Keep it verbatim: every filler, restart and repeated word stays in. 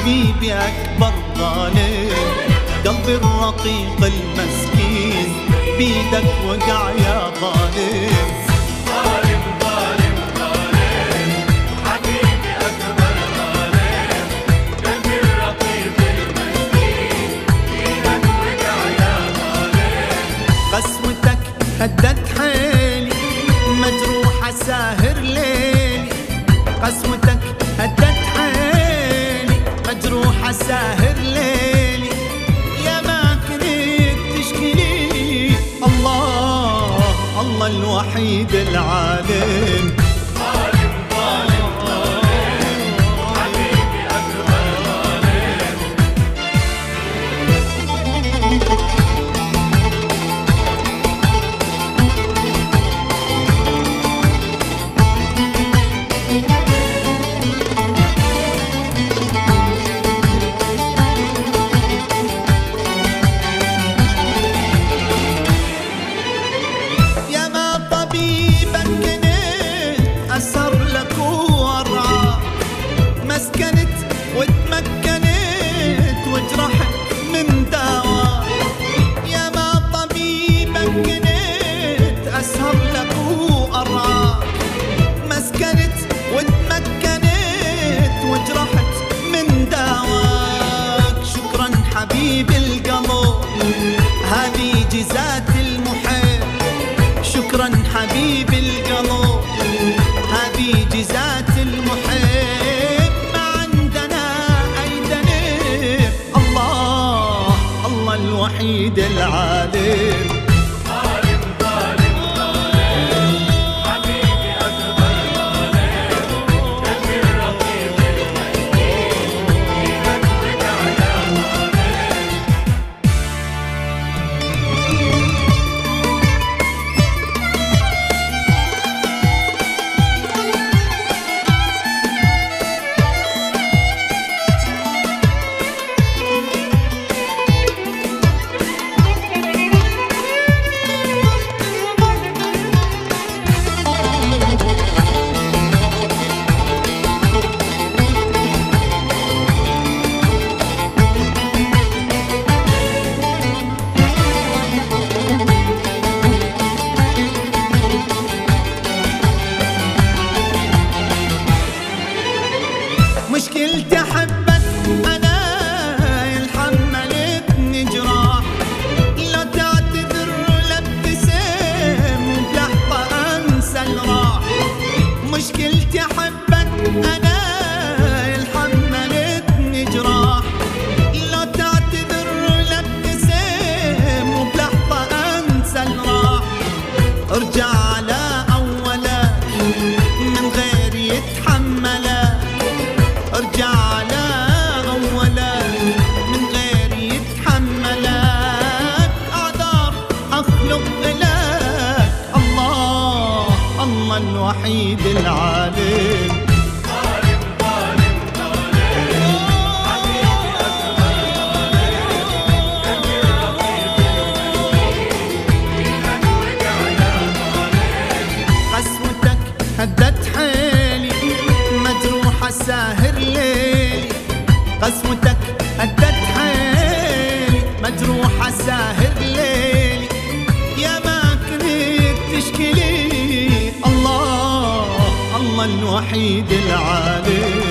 حبيبي أكبر ظالم، قلبي الرقيق المسكين بيدك وقع يا ظالم. ظالم ظالم ظالم حبيبي أكبر ظالم، قلبي الرقيق المسكين بيدك وقع يا ظالم. قسوتك هدت حيلي مجروحة ساهر ليلي، قسوتك هدت حيلي مجروحة ساهر ليلي، يا ما كنت تشكيلي الله الله الوحيد العالم. ظالم ظالم ظالم حبيبي أكبر ظالم. حبيب القلب هذه جزات المحب، شكرا حبيب القلب هذه جزات المحب. ما عندنا أي ذنب الله الله الوحيد العالم. مشكلتي حبك أنا حملتني جراح، لا تعتذر لا ابتسم بلحظة أنسى الراح. مشكلتي حبك أنا حملتني جراح، لا تعتذر لا ابتسم بلحظة أنسى الراح. ارجع على أولك من غير يتحملك، ارجع على أولك من غير يتحملك. أعذار أخلق لك الله الله الوحيد العالم. ظالم ظالم ظالم حبيبي أكبر ظالم، قلبي الرقيق المسكين بيدك وقع يا ظالم. قسوتك هدت حيلي مجروحة ساهر ليلي، قسوتك هدت حيلي مجروحة ساهر ليلي، يا ما كنت تشكيلي الله الله الوحيد العالم.